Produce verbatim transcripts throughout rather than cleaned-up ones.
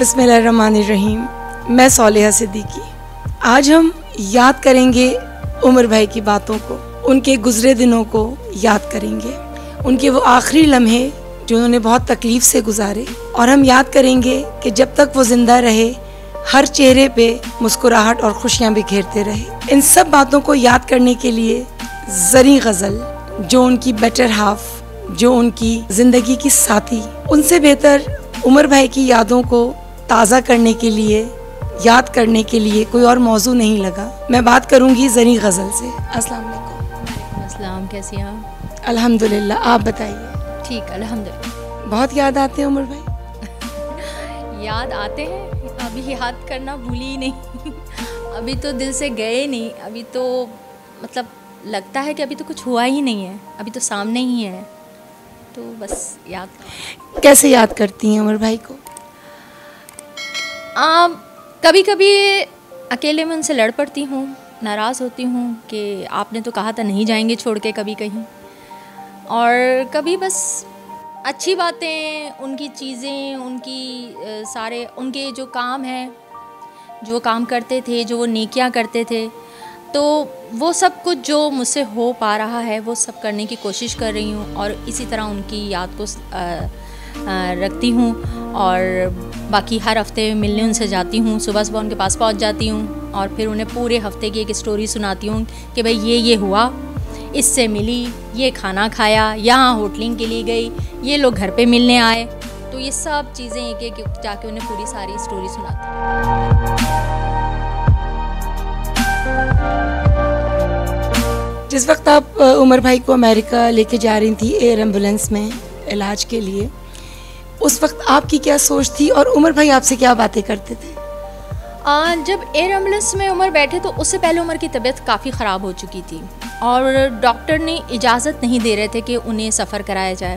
बिस्मिल्लाहिर्रहमानिर्रहीम। मैं सोलेहा सिद्दीकी। आज हम याद करेंगे उमर भाई की बातों को, उनके गुजरे दिनों को याद करेंगे, उनके वो आखिरी लम्हे जो उन्होंने बहुत तकलीफ़ से गुजारे। और हम याद करेंगे कि जब तक वो ज़िंदा रहे हर चेहरे पे मुस्कुराहट और खुशियाँ बिखेरते रहे। इन सब बातों को याद करने के लिए ज़री गज़ल, जो उनकी बेटर हाफ, जो उनकी ज़िंदगी की साथी, उनसे बेहतर उमर भाई की यादों को ताज़ा करने के लिए, याद करने के लिए कोई और मौजू नहीं लगा। मैं बात करूँगी ज़री गज़ल से। अस्सलाम वालेकुम। अस्सलाम, कैसी हैं आप? अल्हम्दुलिल्लाह, आप बताइए। ठीक, अल्हम्दुलिल्लाह। बहुत याद आते हैं उमर भाई? याद आते हैं, अभी याद करना भूली ही नहीं। अभी तो दिल से गए नहीं, अभी तो मतलब लगता है कि अभी तो कुछ हुआ ही नहीं है, अभी तो सामने ही है, तो बस याद। कैसे याद करती हैं उमर भाई को? आ, कभी कभी अकेले में उनसे लड़ पड़ती हूँ, नाराज़ होती हूँ कि आपने तो कहा था नहीं जाएंगे छोड़ के कभी कहीं। और कभी बस अच्छी बातें, उनकी चीज़ें, उनकी आ, सारे उनके जो काम हैं, जो काम करते थे, जो वो नेकियां करते थे, तो वो सब कुछ जो मुझसे हो पा रहा है वो सब करने की कोशिश कर रही हूँ। और इसी तरह उनकी याद को आ, आ, रखती हूँ। और बाकी हर हफ्ते मिलने उनसे जाती हूँ, सुबह सुबह उनके पास पहुँच जाती हूँ और फिर उन्हें पूरे हफ्ते की एक स्टोरी सुनाती हूँ कि भाई ये ये हुआ, इससे मिली, ये खाना खाया, यहाँ होटलिंग के लिए गई, ये लोग घर पे मिलने आए। तो ये सब चीज़ें एक एक जाके उन्हें पूरी सारी स्टोरी सुनाती हूँ। जिस वक्त आप उमर भाई को अमेरिका लेके जा रही थी एयर एम्बुलेंस में इलाज के लिए, उस वक्त आपकी क्या सोच थी और उमर भाई आपसे क्या बातें करते थे? आ, जब एयर एम्बुलेंस में उमर बैठे तो उससे पहले उमर की तबीयत काफ़ी ख़राब हो चुकी थी और डॉक्टर ने इजाज़त नहीं दे रहे थे कि उन्हें सफ़र कराया जाए।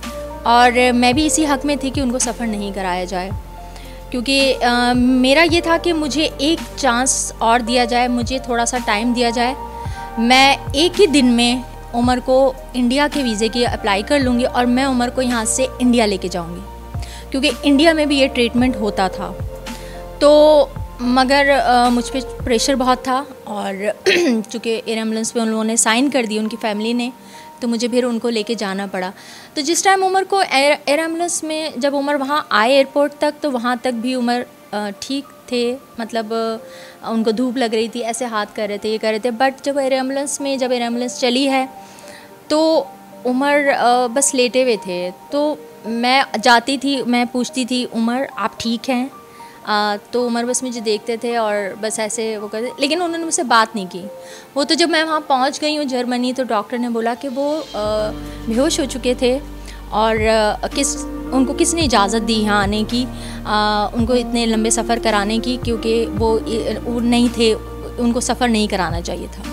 और मैं भी इसी हक़ में थी कि उनको सफ़र नहीं कराया जाए, क्योंकि आ, मेरा ये था कि मुझे एक चांस और दिया जाए, मुझे थोड़ा सा टाइम दिया जाए। मैं एक ही दिन में उमर को इंडिया के वीज़े की अप्लाई कर लूँगी और मैं उमर को यहाँ से इंडिया लेके जाऊँगी, क्योंकि इंडिया में भी ये ट्रीटमेंट होता था। तो मगर आ, मुझ पे प्रेशर बहुत था और चूँकि एयर एम्बुलेंस पे उन लोगों ने साइन कर दी, उनकी फ़ैमिली ने, तो मुझे फिर उनको लेके जाना पड़ा। तो जिस टाइम उमर को एयर एयर एम्बुलेंस में, जब उमर वहाँ आए एयरपोर्ट तक, तो वहाँ तक भी उमर ठीक थे, मतलब आ, उनको धूप लग रही थी, ऐसे हाथ कर रहे थे, ये कर रहे थे। बट जब एयर एम्बुलेंस में जब एयर एम्बुलेंस चली है तो उमर आ, बस लेटे हुए थे। तो मैं जाती थी, मैं पूछती थी उमर आप ठीक हैं? आ, तो उमर बस मुझे देखते थे और बस ऐसे वो करते, लेकिन उन्होंने मुझसे बात नहीं की। वो तो जब मैं वहाँ पहुँच गई हूँ जर्मनी, तो डॉक्टर ने बोला कि वो बेहोश हो चुके थे और आ, किस उनको किसने इजाज़त दी यहाँ आने की, आ, उनको इतने लंबे सफ़र कराने की, क्योंकि वो, वो नहीं थे, उनको सफ़र नहीं कराना चाहिए था।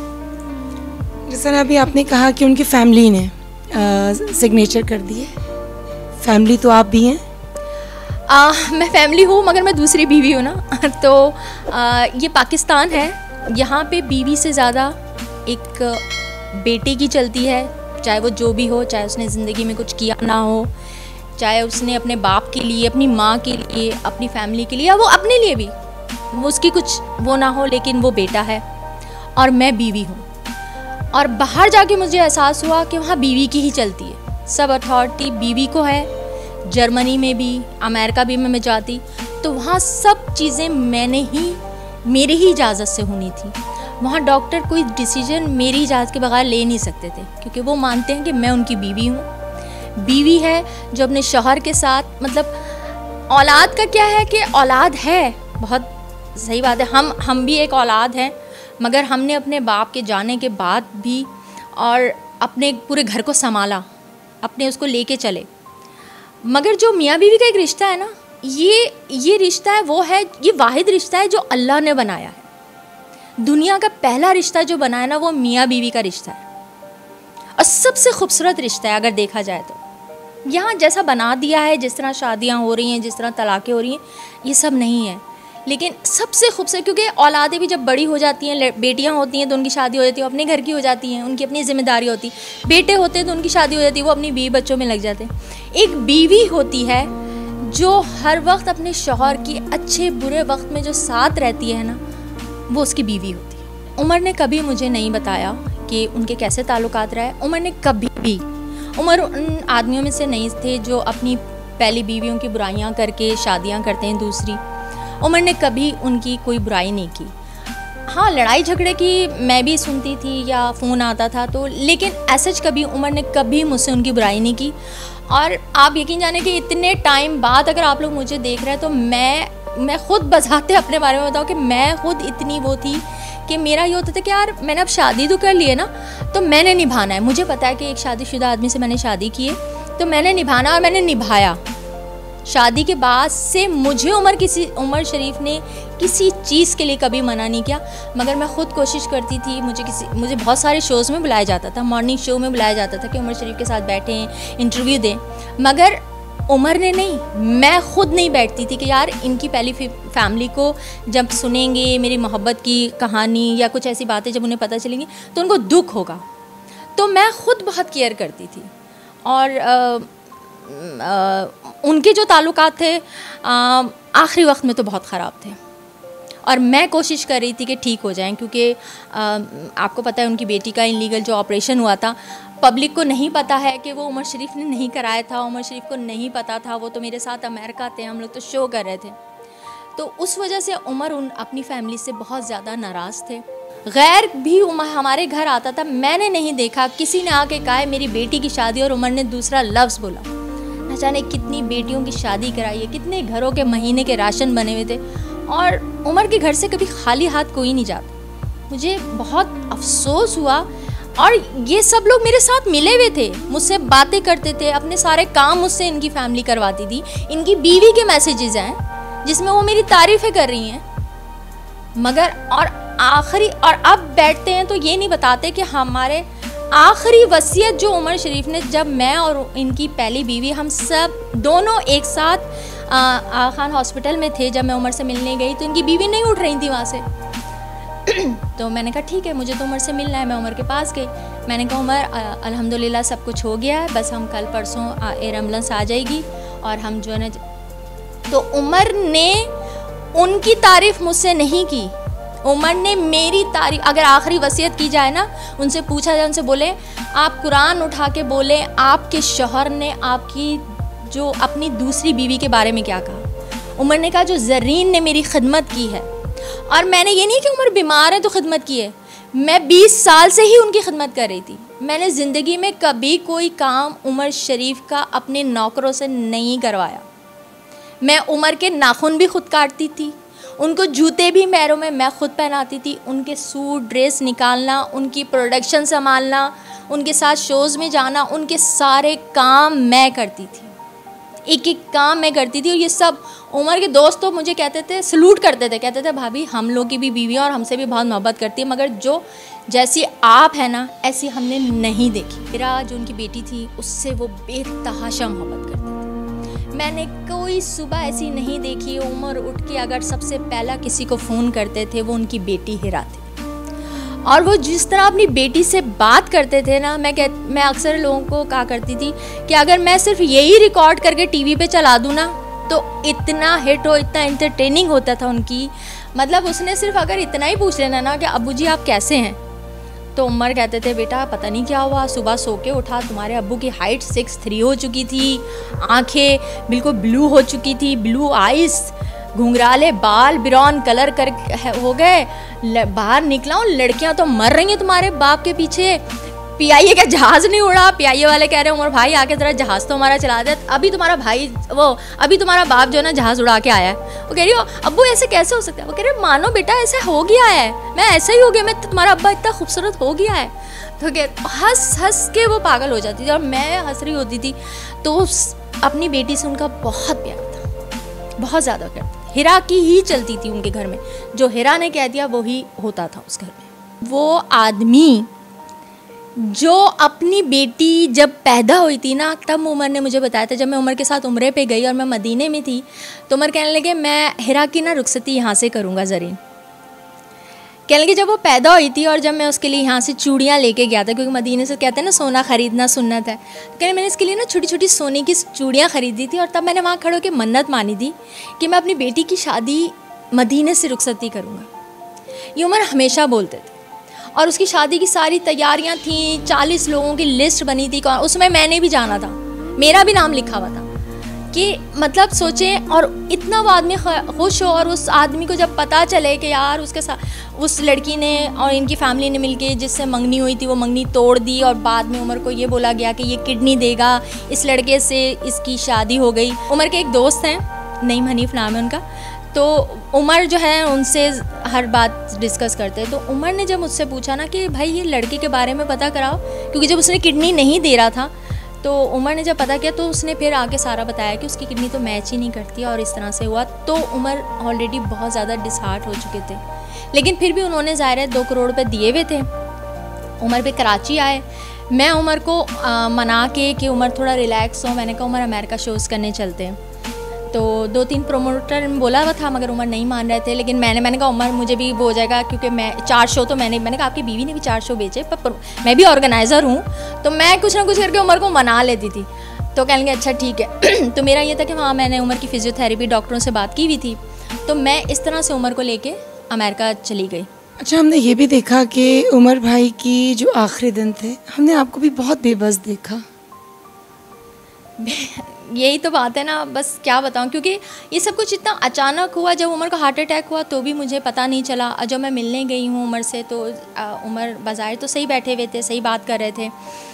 जिस तरह अभी आपने कहा कि उनकी फ़ैमिली ने सिग्नेचर कर दिए, फैमिली तो आप भी हैं? आ, मैं फैमिली हूँ मगर मैं दूसरी बीवी हूँ ना। तो आ, ये पाकिस्तान है, यहाँ पे बीवी से ज़्यादा एक बेटे की चलती है, चाहे वो जो भी हो, चाहे उसने ज़िंदगी में कुछ किया ना हो, चाहे उसने अपने बाप के लिए, अपनी माँ के लिए, अपनी फैमिली के लिए, या वो अपने लिए भी वो उसकी कुछ वो ना हो, लेकिन वो बेटा है और मैं बीवी हूँ। और बाहर जाके मुझे एहसास हुआ कि वहाँ बीवी की ही चलती है, सब अथॉरिटी बीवी को है। जर्मनी में भी, अमेरिका भी में मैं जाती तो वहाँ सब चीज़ें मैंने ही, मेरी ही इजाज़त से होनी थी। वहाँ डॉक्टर कोई डिसीजन मेरी इजाज़त के बगैर ले नहीं सकते थे, क्योंकि वो मानते हैं कि मैं उनकी बीवी हूँ। बीवी है जो अपने शौहर के साथ, मतलब औलाद का क्या है कि औलाद है, बहुत सही बात है, हम हम भी एक औलाद हैं, मगर हमने अपने बाप के जाने के बाद भी और अपने पूरे घर को संभाला, अपने उसको लेके चले। मगर जो मियाँ बीवी का एक रिश्ता है ना, ये ये रिश्ता है, वो है, ये वाहिद रिश्ता है जो अल्लाह ने बनाया है। दुनिया का पहला रिश्ता जो बनाया ना, वो मियाँ बीवी का रिश्ता है और सबसे खूबसूरत रिश्ता है अगर देखा जाए तो। यहाँ जैसा बना दिया है, जिस तरह शादियाँ हो रही हैं, जिस तरह तलाक़ें हो रही हैं, ये सब नहीं है, लेकिन सबसे खूबसूरत, क्योंकि औलादें भी जब बड़ी हो जाती हैं, बेटियां होती हैं तो उनकी शादी हो जाती है, अपने घर की हो जाती हैं, उनकी अपनी जिम्मेदारी होती है। बेटे होते हैं तो उनकी शादी हो जाती है, वो अपनी बीवी बच्चों में लग जाते हैं। एक बीवी होती है जो हर वक्त अपने शौहर की अच्छे बुरे वक्त में जो साथ रहती है ना, वो उसकी बीवी होती है। उमर ने कभी मुझे नहीं बताया कि उनके कैसे ताल्लुकात रहे। उमर ने कभी भी, उमर उन आदमियों में से नहीं थे जो अपनी पहली बीवियों की बुराइयां करके शादियां करते हैं दूसरी। उमर ने कभी उनकी कोई बुराई नहीं की। हाँ, लड़ाई झगड़े की मैं भी सुनती थी या फ़ोन आता था तो, लेकिन ऐसा कभी उमर ने कभी मुझसे उनकी बुराई नहीं की। और आप यकीन जाने कि इतने टाइम बाद अगर आप लोग मुझे देख रहे हैं तो मैं मैं ख़ुद बजाते अपने बारे में बताऊँ कि मैं ख़ुद इतनी वो थी कि मेरा ये होता था कि यार मैंने अब शादी तो कर ली है ना, तो मैंने निभाना है। मुझे पता है कि एक शादीशुदा आदमी से मैंने शादी की है तो मैंने निभाना, और मैंने निभाया। शादी के बाद से मुझे उमर किसी उमर शरीफ ने किसी चीज़ के लिए कभी मना नहीं किया, मगर मैं ख़ुद कोशिश करती थी। मुझे किसी मुझे बहुत सारे शोज़ में बुलाया जाता था, मॉर्निंग शो में बुलाया जाता था कि उमर शरीफ के साथ बैठें, इंटरव्यू दें, मगर उमर ने नहीं, मैं ख़ुद नहीं बैठती थी कि यार इनकी पहली फैमिली को जब सुनेंगे मेरी मोहब्बत की कहानी या कुछ ऐसी बातें जब उन्हें पता चलेंगी तो उनको दुख होगा। तो मैं ख़ुद बहुत केयर करती थी। और आ, आ, उनके जो ताल्लुकात थे आखिरी वक्त में तो बहुत ख़राब थे, और मैं कोशिश कर रही थी कि ठीक हो जाएं, क्योंकि आपको पता है उनकी बेटी का इनलीगल जो ऑपरेशन हुआ था, पब्लिक को नहीं पता है कि वो उमर शरीफ ने नहीं कराया था। उमर शरीफ को नहीं पता था, वो तो मेरे साथ अमेरिका थे, हम लोग तो शो कर रहे थे। तो उस वजह से उमर उन अपनी फैमिली से बहुत ज़्यादा नाराज़ थे। गैर भी उमर हमारे घर आता था, मैंने नहीं देखा किसी ने आके कहा है मेरी बेटी की शादी और उमर ने दूसरा लफ्ज़ बोला। न जाने कितनी बेटियों की शादी कराई है, कितने घरों के महीने के राशन बने हुए थे, और उमर के घर से कभी खाली हाथ कोई नहीं जाता। मुझे बहुत अफसोस हुआ, और ये सब लोग मेरे साथ मिले हुए थे, मुझसे बातें करते थे, अपने सारे काम मुझसे इनकी फैमिली करवाती थी। इनकी बीवी के मैसेजेस हैं जिसमें वो मेरी तारीफ़ें कर रही हैं, मगर और आखिरी और अब बैठते हैं तो ये नहीं बताते कि हमारे आखिरी वसीयत जो उमर शरीफ ने, जब मैं और इनकी पहली बीवी हम सब दोनों एक साथ आ, खान हॉस्पिटल में थे, जब मैं उमर से मिलने गई तो इनकी बीवी नहीं उठ रही थी वहाँ से। तो मैंने कहा ठीक है, मुझे तो उमर से मिलना है। मैं उमर के पास गई, मैंने कहा उमर अल्हम्दुलिल्लाह सब कुछ हो गया है, बस हम कल परसों एयर एम्बुलेंस आ जाएगी और हम जो है ना। तो उमर ने उनकी तारीफ़ मुझसे नहीं की, उमर ने मेरी तारीफ, अगर आखिरी वसीयत की जाए ना, उनसे पूछा जाए, उनसे बोले आप कुरान उठा के बोले आपके शौहर ने आपकी जो अपनी दूसरी बीवी के बारे में क्या कहा। उमर ने कहा जो ज़रीन ने मेरी खिदमत की है, और मैंने ये नहीं कि उमर बीमार है तो खिदमत की है, मैं बीस साल से ही उनकी खिदमत कर रही थी। मैंने ज़िंदगी में कभी कोई काम उमर शरीफ का अपने नौकरों से नहीं करवाया। मैं उमर के नाखून भी खुद काटती थी, उनको जूते भी पैरों में मैं खुद पहनाती थी, उनके सूट ड्रेस निकालना, उनकी प्रोडक्शन संभालना, उनके साथ शोज़ में जाना, उनके सारे काम मैं करती थी, एक एक काम मैं करती थी। और ये सब उमर के दोस्त तो मुझे कहते थे, सलूट करते थे, कहते थे भाभी हम लोग की भी बीवी और हमसे भी बहुत मोहब्बत करती है, मगर जो जैसी आप है ना ऐसी हमने नहीं देखी। मेरा जो उनकी बेटी थी उससे वो बेतहाशा मोहब्बत करते थे। मैंने कोई सुबह ऐसी नहीं देखी उमर उठ के अगर सबसे पहला किसी को फ़ोन करते थे वो उनकी बेटी हिरा थी। और वो जिस तरह अपनी बेटी से बात करते थे ना, मैं कह मैं अक्सर लोगों को कहा करती थी कि अगर मैं सिर्फ यही रिकॉर्ड करके टीवी पे चला दूँ ना तो इतना हिट हो, इतना एंटरटेनिंग होता था उनकी। मतलब उसने सिर्फ अगर इतना ही पूछ लेना ना कि अब्बू जी आप कैसे हैं, तो उमर कहते थे बेटा पता नहीं क्या हुआ, सुबह सो के उठा तुम्हारे अब्बू की हाइट सिक्स थ्री हो चुकी थी, आंखें बिल्कुल ब्लू हो चुकी थी, ब्लू आइस, घुंघराले बाल ब्राउन कलर कर हो गए, बाहर निकला हूँ लड़कियाँ तो मर रही हैं तुम्हारे बाप के पीछे, पीआईए का जहाज़ नहीं उड़ा। पीआईए वाले कह रहे हैं उमर भाई आके ज़रा जहाज़ तो हमारा चला दे, अभी तुम्हारा भाई वो अभी तुम्हारा बाप जो है ना जहाज़ उड़ा के आया है। वो कह रही हो अब्बू ऐसे कैसे हो सकता है, वो कह रहे मानो बेटा ऐसे हो गया है, मैं ऐसा ही हो गया, मैं तुम्हारा अब्बा इतना खूबसूरत हो गया है। तो कह हंस हंस के वो पागल हो जाती थी और मैं हंस रही होती थी। तो अपनी बेटी से उनका बहुत प्यार था, बहुत ज़्यादा प्यार था। हिरा की ही चलती थी उनके घर में, जो हिरा ने कह दिया वही होता था उस घर में। वो आदमी जो अपनी बेटी जब पैदा हुई थी ना, तब उमर ने मुझे बताया था, जब मैं उमर के साथ उम्रे पे गई और मैं मदीने में थी तो उमर कहने लगे मैं हिरा की ना रुखसती यहाँ से करूँगा ज़रीन, कहने लगे जब वो पैदा हुई थी और जब मैं उसके लिए यहाँ से चूड़ियाँ लेके गया था, क्योंकि मदीने से कहते हैं ना सोना ख़रीदना सुन्नत है, तो कहने मैंने इसके लिए ना छोटी छोटी सोने की चूड़ियाँ ख़रीदी थी और तब मैंने वहाँ खड़े होकर मन्नत मानी थी कि मैं अपनी बेटी की शादी मदीने से रुखसती करूँगा। ये उमर हमेशा बोलते थे। और उसकी शादी की सारी तैयारियाँ थी, चालीस लोगों की लिस्ट बनी थी, उसमें मैंने भी जाना था, मेरा भी नाम लिखा हुआ था कि मतलब सोचें। और इतना वो आदमी खुश हो, और उस आदमी को जब पता चले कि यार उसके साथ उस लड़की ने और इनकी फैमिली ने मिलके जिससे मंगनी हुई थी वो मंगनी तोड़ दी, और बाद में उमर को ये बोला गया कि ये किडनी देगा, इस लड़के से इसकी शादी हो गई। उमर के एक दोस्त हैं, नईम हनीफ नाम है उनका, तो उमर जो है उनसे हर बात डिस्कस करते हैं। तो उमर ने जब मुझसे पूछा ना कि भाई ये लड़के के बारे में पता कराओ, क्योंकि जब उसने किडनी नहीं दे रहा था तो उमर ने जब पता किया तो उसने फिर आके सारा बताया कि उसकी किडनी तो मैच ही नहीं करती और इस तरह से हुआ। तो उमर ऑलरेडी बहुत ज़्यादा डिसहार्ट हो चुके थे, लेकिन फिर भी उन्होंने ज़ाहिर है दो करोड़ रुपये दिए हुए थे। उमर पे कराची आए, मैं उमर को आ, मना के कि उमर थोड़ा रिलैक्स हो, मैंने कहा उमर अमेरिका शोज़ करने चलते हैं। तो दो तीन प्रोमोटर बोला हुआ था मगर उमर नहीं मान रहे थे, लेकिन मैंने मैंने कहा उमर मुझे भी वो हो जाएगा, क्योंकि मैं चार शो तो मैंने मैंने कहा आपकी बीवी ने भी चार शो बेचे, पर मैं भी ऑर्गेनाइज़र हूँ, तो मैं कुछ ना कुछ करके उमर को मना लेती थी। तो कहने लगे अच्छा ठीक है। तो मेरा ये था कि वहाँ मैंने उमर की फिजियोथेरेपी डॉक्टरों से बात की हुई थी, तो मैं इस तरह से उमर को लेके अमेरिका चली गई। अच्छा, हमने ये भी देखा कि उमर भाई की जो आखिरी दिन थे, हमने आपको भी बहुत बेबस देखा। यही तो बात है ना, बस क्या बताऊं, क्योंकि ये सब कुछ इतना अचानक हुआ। जब उमर को हार्ट अटैक हुआ तो भी मुझे पता नहीं चला। जब मैं मिलने गई हूँ उमर से तो उमर बाज़ाहिर तो सही बैठे हुए थे, सही बात कर रहे थे,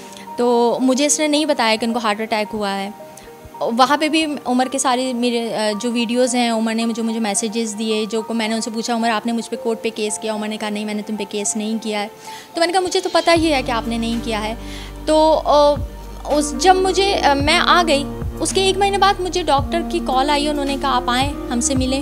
तो मुझे इसने नहीं बताया कि उनको हार्ट अटैक हुआ है। वहाँ पे भी उमर के सारे मेरे जो वीडियोज़ हैं, उमर ने जो मुझे मैसेजेस दिए, जो को मैंने उनसे पूछा उमर आपने मुझ पे कोर्ट पे केस किया, उमर ने कहा नहीं मैंने तुम पे केस नहीं किया है। तो मैंने कहा मुझे तो पता ही है कि आपने नहीं किया है। तो उस जब मुझे मैं आ गई उसके एक महीने बाद मुझे डॉक्टर की कॉल आई, उन्होंने कहा आप आएँ हमसे मिलें।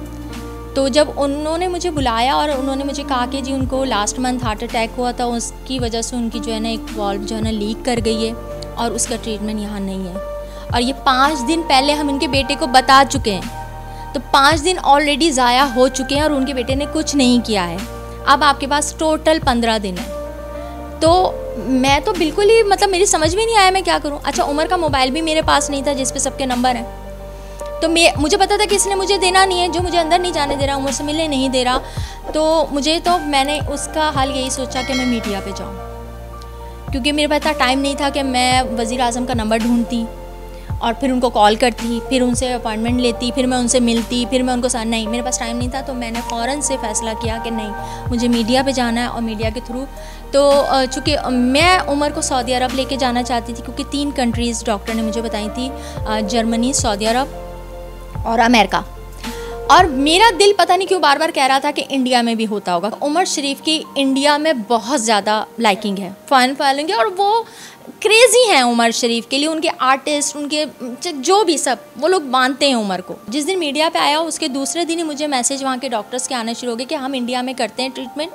तो जब उन्होंने मुझे बुलाया और उन्होंने मुझे कहा कि जी उनको लास्ट मंथ हार्ट अटैक हुआ था, उसकी वजह से उनकी जो है ना एक वॉल्व जो है ना लीक कर गई है और उसका ट्रीटमेंट यहाँ नहीं है। और ये पाँच दिन पहले हम इनके बेटे को बता चुके हैं, तो पाँच दिन ऑलरेडी ज़ाया हो चुके हैं और उनके बेटे ने कुछ नहीं किया है। अब आपके पास टोटल पंद्रह दिन है। तो मैं तो बिल्कुल ही मतलब मेरी समझ में नहीं आया मैं क्या करूं। अच्छा, उमर का मोबाइल भी मेरे पास नहीं था जिस पे सबके नंबर हैं, तो मैं मुझे पता था कि इसने मुझे देना नहीं है, जो मुझे अंदर नहीं जाने दे रहा, उमर से मिलने नहीं दे रहा। तो मुझे तो मैंने उसका हाल यही सोचा कि मैं मीडिया पे जाऊं, क्योंकि मेरे पास इतना टाइम नहीं था कि मैं वज़ीर आज़म का नंबर ढूंढती और फिर उनको कॉल करती, फिर उनसे अपॉइंटमेंट लेती, फिर मैं उनसे मिलती, फिर मैं उनको साथ नहीं, मेरे पास टाइम नहीं था। तो मैंने फ़ौरन से फ़ैसला किया कि नहीं मुझे मीडिया पे जाना है और मीडिया के थ्रू। तो चूँकि मैं उमर को सऊदी अरब लेके जाना चाहती थी, क्योंकि तीन कंट्रीज़ डॉक्टर ने मुझे बताई थी, जर्मनी, सऊदी अरब और अमेरिका। और मेरा दिल पता नहीं क्यों बार बार कह रहा था कि इंडिया में भी होता होगा। उमर शरीफ की इंडिया में बहुत ज़्यादा लाइकिंग है, फ़ैन फॉलोइंग है, और वो क्रेज़ी हैं उमर शरीफ के लिए। उनके आर्टिस्ट, उनके जो भी सब, वो लोग मानते हैं उमर को। जिस दिन मीडिया पे आया उसके दूसरे दिन ही मुझे मैसेज वहाँ के डॉक्टर्स के आने शुरू हो गए कि हम इंडिया में करते हैं ट्रीटमेंट,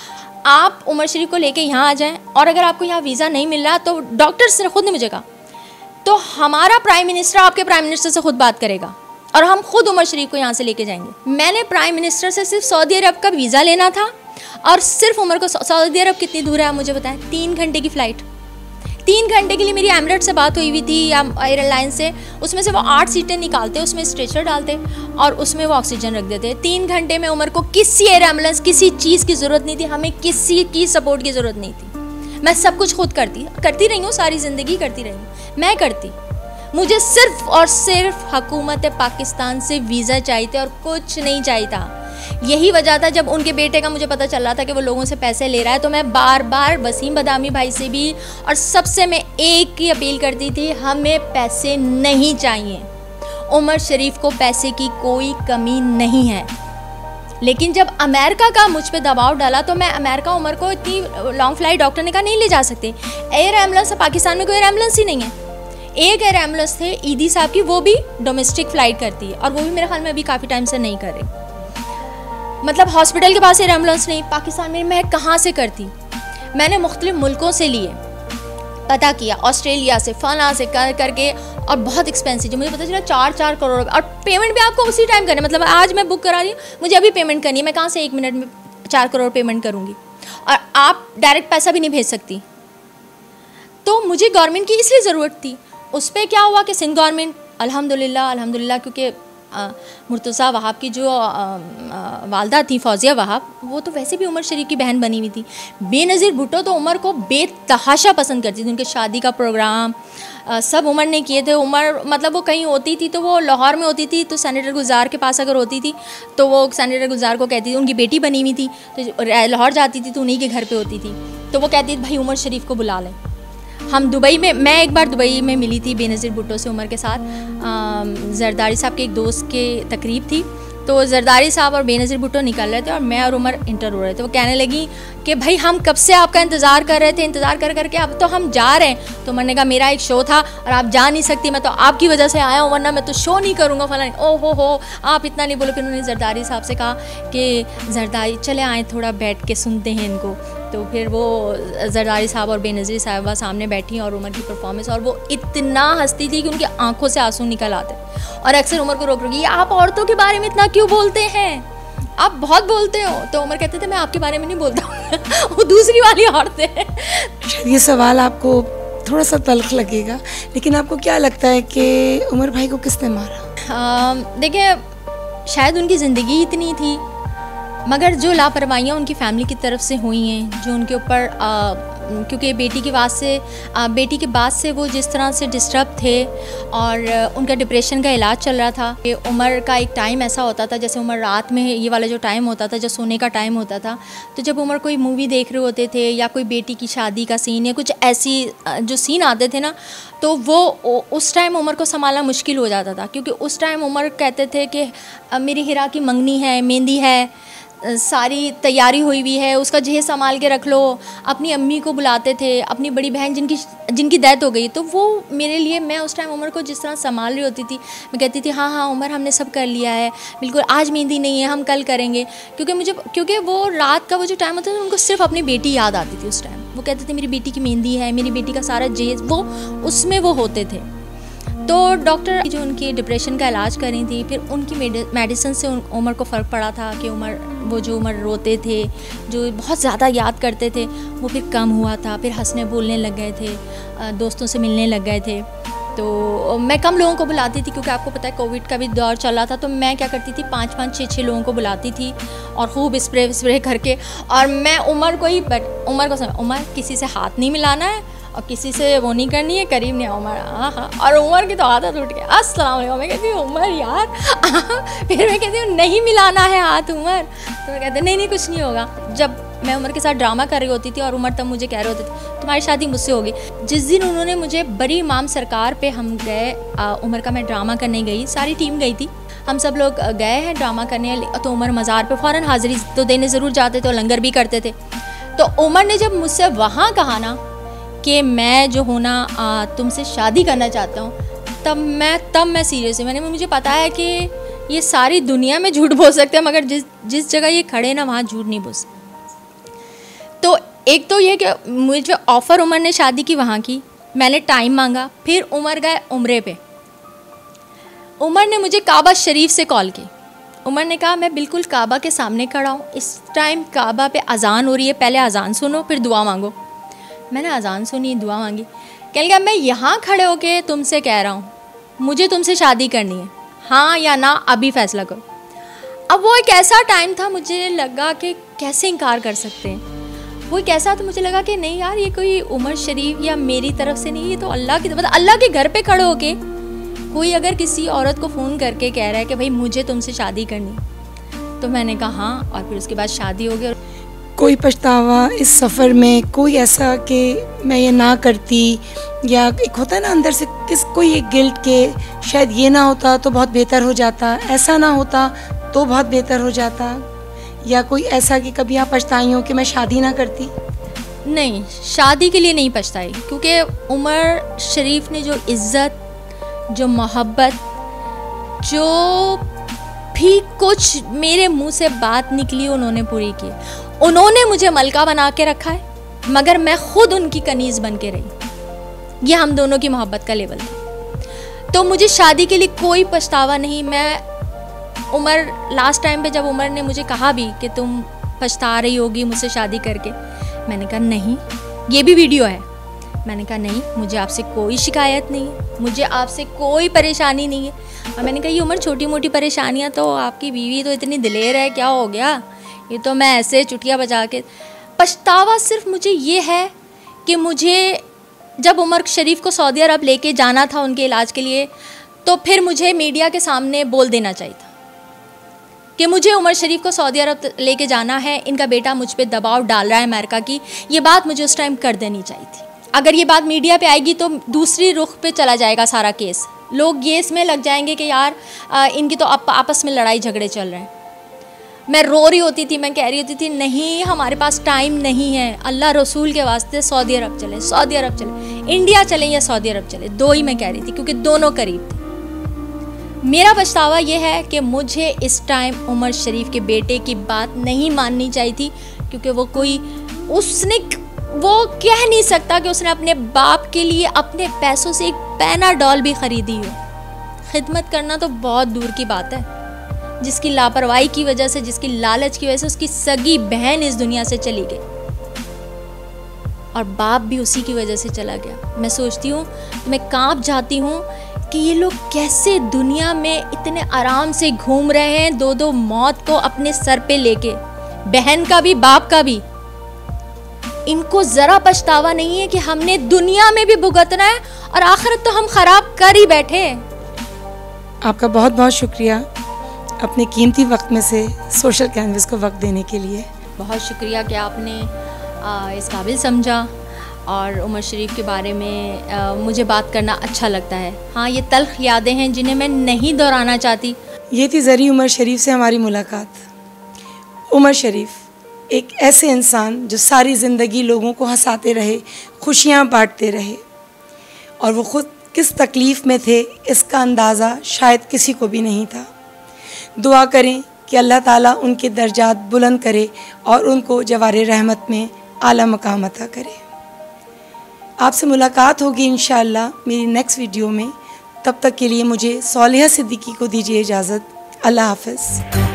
आप उमर शरीफ को लेके यहाँ आ जाएं, और अगर आपको यहाँ वीज़ा नहीं मिल रहा तो डॉक्टर्स ने खुद ने मुझे कहा तो हमारा प्राइम मिनिस्टर आपके प्राइम मिनिस्टर से खुद बात करेगा और हम खुद उमर शरीफ को यहाँ से लेके जाएंगे। मैंने प्राइम मिनिस्टर से सिर्फ सऊदी अरब का वीज़ा लेना था, और सिर्फ उमर को, सऊदी अरब कितनी दूर है आप मुझे बताएं, तीन घंटे की फ़्लाइट, तीन घंटे के लिए मेरी एमिरेट्स से बात हुई हुई थी या एयरलाइन से, उसमें से वो आठ सीटें निकालते, उसमें स्ट्रेचर डालते और उसमें वो ऑक्सीजन रख देते। तीन घंटे में उमर को किसी एयर एम्बुलेंस, किसी चीज़ की ज़रूरत नहीं थी, हमें किसी की सपोर्ट की ज़रूरत नहीं थी। मैं सब कुछ खुद करती करती रही हूँ, सारी ज़िंदगी करती रही हूँ, मैं करती। मुझे सिर्फ और सिर्फ हुकूमत पाकिस्तान से वीज़ा चाहिए थे और कुछ नहीं चाहिए था। यही वजह था जब उनके बेटे का मुझे पता चल रहा था कि वो लोगों से पैसे ले रहा है, तो मैं बार बार वसीम बदामी भाई से भी और सबसे मैं एक ही अपील करती थी, हमें पैसे नहीं चाहिए, उमर शरीफ को पैसे की कोई कमी नहीं है। लेकिन जब अमेरिका का मुझ पे दबाव डाला तो मैं अमेरिका उमर को इतनी लॉन्ग फ्लाइट, डॉक्टर ने कहा नहीं ले जा सकते, एयर एम्बुलेंस, पाकिस्तान में कोई एयर एम्बुलेंस ही नहीं है। एक एयर एम्बुलेंस थे ईदी साहब की, वो भी डोमेस्टिक फ़्लाइट करती है और वो भी मेरे ख्याल में अभी काफ़ी टाइम से नहीं कर रही। मतलब हॉस्पिटल के पास एयर एम्बुलेंस नहीं, पाकिस्तान में मैं कहाँ से करती। मैंने मुख्तलिफ मुल्कों से लिए, पता किया, ऑस्ट्रेलिया से, फला से कर करके, और बहुत एक्सपेंसिव, मुझे पता चला चार चार करोड़, और पेमेंट भी आपको उसी टाइम करनी है। मतलब आज मैं बुक करा रही हूँ, मुझे अभी पेमेंट करनी है, मैं कहाँ से एक मिनट में चार करोड़ पेमेंट करूँगी और आप डायरेक्ट पैसा भी नहीं भेज सकती। तो मुझे गवर्नमेंट की इसलिए ज़रूरत थी। उस पर क्या हुआ कि सिंध गवर्नमेंट अल्हम्दुलिल्लाह अल्हम्दुलिल्लाह क्योंकि मुर्तज़ा वहाब की जो वालदा थी फौजिया वहाब, वो तो वैसे भी उमर शरीफ की बहन बनी हुई थी। बेनज़ीर भुट्टो तो उमर को बेतहाशा पसंद करती थी। उनके शादी का प्रोग्राम आ, सब उमर ने किए थे। उमर मतलब वो कहीं होती थी तो वो लाहौर में होती थी तो सेनेटर गुलजार के पास अगर होती थी तो वो सेनेटर गुलजार को कहती थी, उनकी बेटी बनी हुई थी तो लाहौर जाती थी तो उन्हीं के घर पे होती थी, तो वो कहती थी भाई उमर शरीफ को बुला लें। हम दुबई में, मैं एक बार दुबई में मिली थी बेनज़ीर भुट्टो से उमर के साथ। जरदारी साहब के एक दोस्त के तकरीब थी तो जरदारी साहब और बेनज़ीर भुट्टो निकल रहे थे और मैं और उमर इंटर हो रहे थे। वो कहने लगी कि भाई हम कब से आपका इंतज़ार कर रहे थे, इंतज़ार कर करके अब तो हम जा रहे हैं। तो मैंने कहा मेरा एक शो था और आप जा नहीं सकती, मैं तो आपकी वजह से आया हूँ वरना मैं तो शो नहीं करूँगा फलानी। ओ हो हो आप इतना नहीं बोलो। फिर उन्होंने जरदारी साहब से कहा कि जरदारी चले आए थोड़ा बैठ के सुनते हैं इनको। तो फिर वो जरदारी साहब और बेनज़ीर साहबा सामने बैठी और उमर की परफॉर्मेंस, और वो इतना हंसती थी कि उनकी आंखों से आंसू निकल आते और अक्सर उमर को रोक रोकी, आप औरतों के बारे में इतना क्यों बोलते हैं, आप बहुत बोलते हो। तो उमर कहते थे मैं आपके बारे में नहीं बोलता वो दूसरी वाली औरतें हैं। ये सवाल आपको थोड़ा सा तल्ख लगेगा, लेकिन आपको क्या लगता है कि उमर भाई को किसने मारा? देखिए शायद उनकी ज़िंदगी इतनी थी, मगर जो लापरवाहियाँ उनकी फैमिली की तरफ से हुई हैं, जो उनके ऊपर क्योंकि बेटी की बात से आ, बेटी के बाद से वो जिस तरह से डिस्टर्ब थे और उनका डिप्रेशन का इलाज चल रहा था कि उमर का एक टाइम ऐसा होता था, जैसे उमर रात में ये वाला जो टाइम होता था, जो सोने का टाइम होता था, तो जब उमर कोई मूवी देख रहे होते थे या कोई बेटी की शादी का सीन या कुछ ऐसी जो सीन आते थे ना, तो वो उस टाइम उमर को संभालना मुश्किल हो जाता था। क्योंकि उस टाइम उमर कहते थे कि मेरी हिरा की मंगनी है, मेहंदी है, सारी तैयारी हुई हुई है, उसका जहेज संभाल के रख लो। अपनी अम्मी को बुलाते थे, अपनी बड़ी बहन जिनकी जिनकी डेथ हो गई, तो वो मेरे लिए, मैं उस टाइम उमर को जिस तरह संभाल रही होती थी, मैं कहती थी हाँ हाँ उमर हमने सब कर लिया है, बिल्कुल आज मेहंदी नहीं है, हम कल करेंगे। क्योंकि मुझे क्योंकि वो रात का वो जो टाइम होता था उनको सिर्फ अपनी बेटी याद आती थी। उस टाइम वो कहते थे मेरी बेटी की मेहंदी है, मेरी बेटी का सारा जहेज, वो उसमें वो होते थे। तो डॉक्टर जो उनकी डिप्रेशन का इलाज कर रही थी, फिर उनकी मेडिसिन से उमर को फ़र्क पड़ा था कि उमर वो जो उमर रोते थे, जो बहुत ज़्यादा याद करते थे, वो फिर कम हुआ था। फिर हंसने बोलने लग गए थे, दोस्तों से मिलने लग गए थे। तो मैं कम लोगों को बुलाती थी क्योंकि आपको पता है कोविड का भी दौर चल रहा था, तो मैं क्या करती थी पाँच पाँच छः छः लोगों को बुलाती थी और खूब स्प्रे स्प्रे करके, और मैं उमर को ही उमर को समझ उमर किसी से हाथ नहीं मिलाना है और किसी से वो नहीं करनी है, करीब नहीं उमर, हाँ हाँ। और उमर की तो आदत उठ गया, अस्सलाम वालेकुम, मैं कहती हूँ उमर यार फिर मैं कहती हूँ नहीं मिलाना है हाथ उमर, तो मैं कहती नहीं नहीं कुछ नहीं होगा। जब मैं उमर के साथ ड्रामा कर रही होती थी और उमर तब मुझे कह रहे होते थे तुम्हारी शादी मुझसे होगी। जिस दिन उन्होंने मुझे बड़ी इमाम सरकार पे हम गए, उमर का मैं ड्रामा करने गई, सारी टीम गई थी, हम सब लोग गए हैं ड्रामा करने, तो उमर मज़ार पे फ़ौरन हाज़िरी तो देने ज़रूर जाते थे और लंगर भी करते थे। तो उमर ने जब मुझसे वहाँ कहा ना कि मैं जो हूँ ना तुमसे शादी करना चाहता हूँ, तब मैं तब मैं सीरियस हूँ। मैंने मुझे पता है कि ये सारी दुनिया में झूठ बोल सकते हैं, मगर जिस जिस जगह ये खड़े ना वहाँ झूठ नहीं बोल सकते। तो एक तो ये कि मुझे ऑफ़र उमर ने शादी की वहाँ की, मैंने टाइम मांगा, फिर उमर गए उम्रे पे। उमर ने मुझे काबा शरीफ से कॉल की। उमर ने कहा मैं बिल्कुल काबा के सामने खड़ा हूँ, इस टाइम काबा पे अजान हो रही है, पहले अजान सुनो फिर दुआ मांगो। मैंने अजान सुनी, दुआ मांगी। कहने लगा मैं यहाँ खड़े होके तुमसे कह रहा हूँ मुझे तुमसे शादी करनी है, हाँ या ना, अभी फैसला करो। अब वो एक ऐसा टाइम था, मुझे लगा कि कैसे इनकार कर सकते हैं। वो एक ऐसा तो मुझे लगा कि नहीं यार ये कोई उमर शरीफ या मेरी तरफ से नहीं, ये तो अल्लाह की, मतलब अल्लाह के घर पे खड़े होके कोई अगर किसी औरत को फ़ोन करके कह रहा है कि भाई मुझे तुमसे शादी करनी, तो मैंने कहा हाँ, और फिर उसके बाद शादी हो गई। कोई पछतावा इस सफ़र में, कोई ऐसा कि मैं ये ना करती, या एक होता है ना अंदर से किस कोई एक गिल्ट के शायद ये ना होता तो बहुत बेहतर हो जाता, ऐसा ना होता तो बहुत बेहतर हो जाता, या कोई ऐसा कि कभी आप पछताई हो कि मैं शादी ना करती? नहीं, शादी के लिए नहीं पछताई, क्योंकि उमर शरीफ ने जो इज़्ज़त, जो मोहब्बत, जो भी कुछ मेरे मुंह से बात निकली उन्होंने पूरी की। उन्होंने मुझे मलका बना के रखा है, मगर मैं खुद उनकी कनीज़ बन के रही। ये हम दोनों की मोहब्बत का लेवल था। तो मुझे शादी के लिए कोई पछतावा नहीं। मैं उमर लास्ट टाइम पे जब उमर ने मुझे कहा भी कि तुम पछता रही होगी मुझसे शादी करके। मैंने कहा नहीं, ये भी वीडियो है। मैंने कहा नहीं, मुझे आपसे कोई शिकायत नहीं है, मुझे आपसे कोई परेशानी नहीं है। और मैंने कहा ये उम्र छोटी मोटी परेशानियाँ, तो आपकी बीवी तो इतनी दिलेर है, क्या हो गया, ये तो मैं ऐसे चुटिया बजा के। पछतावा सिर्फ मुझे ये है कि मुझे जब उमर शरीफ को सऊदी अरब लेके जाना था उनके इलाज के लिए, तो फिर मुझे मीडिया के सामने बोल देना चाहिए था कि मुझे उमर शरीफ को सऊदी अरब लेके जाना है, इनका बेटा मुझ पे दबाव डाल रहा है अमेरिका की। ये बात मुझे उस टाइम कर देनी चाहिए थी। अगर ये बात मीडिया पे आएगी तो दूसरी रुख पे चला जाएगा सारा केस। लोग ये इसमें लग जाएंगे कि यार आ, इनकी तो आप, आपस में लड़ाई झगड़े चल रहे हैं। मैं रो रही होती थी, मैं कह रही होती थी नहीं, हमारे पास टाइम नहीं है, अल्लाह रसूल के वास्ते सऊदी अरब चले, सऊदी अरब चले, इंडिया चले या सऊदी अरब चले, दो ही मैं कह रही थी क्योंकि दोनों करीब थे। मेरा पछतावा ये है कि मुझे इस टाइम उमर शरीफ के बेटे की बात नहीं माननी चाहिए थी, क्योंकि वो कोई उसने वो कह नहीं सकता कि उसने अपने बाप के लिए अपने पैसों से एक पैनाडॉल भी खरीदी हो। खिदमत करना तो बहुत दूर की बात है। जिसकी लापरवाही की वजह से, जिसकी लालच की वजह से उसकी सगी बहन इस दुनिया से चली गई और बाप भी उसी की वजह से चला गया। मैं सोचती हूँ, मैं कांप जाती हूँ कि ये लोग कैसे दुनिया में इतने आराम से घूम रहे हैं, दो दो मौत को अपने सर पे लेके, बहन का भी बाप का भी। इनको जरा पछतावा नहीं है कि हमने दुनिया में भी भुगतना है और आखिरत तो हम खराब कर ही बैठे। आपका बहुत बहुत शुक्रिया अपने कीमती वक्त में से सोशल कैनवस को वक्त देने के लिए। बहुत शुक्रिया कि आपने आ, इस काबिल समझा और उमर शरीफ के बारे में आ, मुझे बात करना अच्छा लगता है। हाँ, ये तल्ख यादें हैं जिन्हें मैं नहीं दोहराना चाहती। ये थी ज़री उमर शरीफ से हमारी मुलाकात। उमर शरीफ एक ऐसे इंसान जो सारी ज़िंदगी लोगों को हंसाते रहे, खुशियाँ बांटते रहे, और वो ख़ुद किस तकलीफ़ में थे इसका अंदाज़ा शायद किसी को भी नहीं था। दुआ करें कि अल्लाह ताला उनके दर्जात बुलंद करे और उनको जवारे रहमत में आला मकाम अता करे। आपसे मुलाकात होगी इंशाअल्लाह मेरी नेक्स्ट वीडियो में। तब तक के लिए मुझे सौलिहा सिद्दीकी को दीजिए इजाज़त। अल्लाह हाफ़िज़।